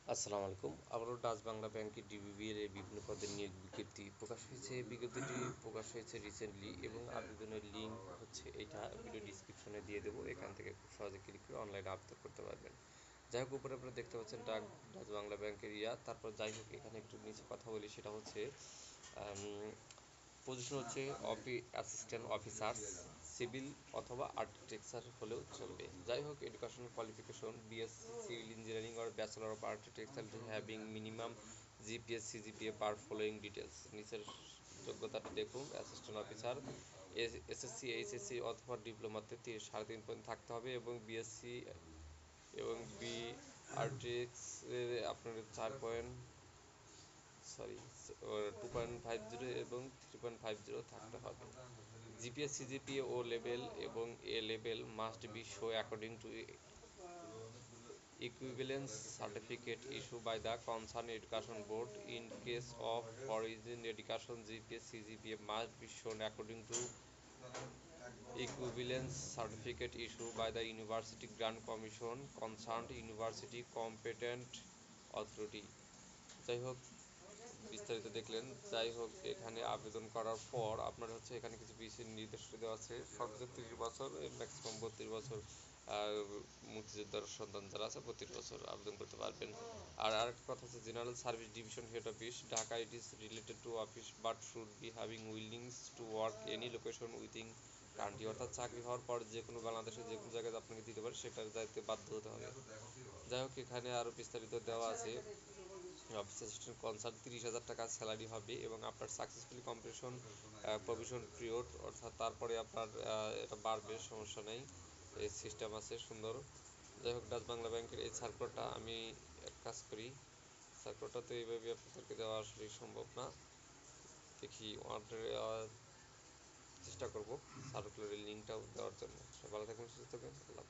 আসসালামু আলাইকুম। আবারও ডাচ বাংলা ব্যাংকের ডিবিবিএল এর বিভিন্ন পদের নিয়োগ বিজ্ঞপ্তি প্রকাশ হয়েছে। বিজ্ঞপ্তিটি প্রকাশ হয়েছে রিসেন্টলি এবং আবেদনের লিঙ্ক হচ্ছে এটা ভিডিও ডিসক্রিপশনে দিয়ে দেবো। এখান থেকে খুব সহজে ক্লিক করে অনলাইনে আবেদন করতে পারবেন। যাই হোক, উপরে আপনারা দেখতে পাচ্ছেন ডাচ বাংলা ব্যাংকের তারপর যাই হোক, এখানে একটু নিচে কথা বলি, সেটা হচ্ছে পজিশন হচ্ছে অ্যাসিস্ট্যান্ট অফিসার, সিভিল অথবা আর্কিটেকচার হলেও চলবে। যাই হোক, education qualification BSc civil engineering or bachelor of architecture having minimum GPS CGPA per following details. নিচের যোগ্যতাটা দেখুন। অ্যাসিস্ট্যান্ট অফিসার এসএসসি এইচএসসি অথবা ডিপ্লোমাতে 3.5 পয়েন্ট থাকতে হবে এবং বিএসসি এবং বি আর্টিক্স আপনার 4 পয়েন্ট 2.50 এবং 3.50 থাকতে হবে। জিপিএস সিজিপিএ ও লেভেল এবং A level must be show according to equivalence certificate issued by the concerned education board. In case of foreign education, GPS CGPA must be shown according to equivalence certificate issued by the University Grant Commission, concerned university competent authority. যাই হোক, বিস্তারিত দেখলেন। যাই হোক, এখানে আবেদন করার পর আপনার হচ্ছে এখানে কিছু বিশেষ নির্দেশনা দেওয়া আছে। সর্বোচ্চ 30 বছর, ম্যাক্সিমাম 32 বছর মুক্তিযোদ্ধার সন্তান যারা আছে 32 বছর আবেদন করতে পারবেন। আর আরেকটা কথা হচ্ছে general service division head office Dhaka, it is related to office but should be having willings to work any location within country. অর্থাৎ চাকরি হওয়ার পর যে কোনো বাংলাদেশের যে কোনো জায়গায় আপনাকে দিতে পারে, সেটার দায়িত্বে বাধ্য হতে হবে। যাই হোক, এখানে আরও বিস্তারিত দেওয়া আছে। অফিস অ্যাসিস্ট্যান্ট কনসার্ট 30,000 টাকা স্যালারি হবে এবং আপনার সাকসেসফুলি কমপ্লিশন প্রভিশন পিরিয়ড, অর্থাৎ তারপরে আপনার এটা বাড়বে, সমস্যা নেই, এই সিস্টেম আছে সুন্দর। যাই হোক, ডাচ বাংলা ব্যাংকের এই সার্কুলারটা আমি এক কাজ করি, সার্কুলারটা তো এইভাবে আপনাদেরকে দেওয়া আসলে সম্ভব না। দেখি চেষ্টা করব সার্কুলারের লিঙ্কটাও দেওয়ার জন্য। ভালো থাকবেন, সুস্থ থাকবেন।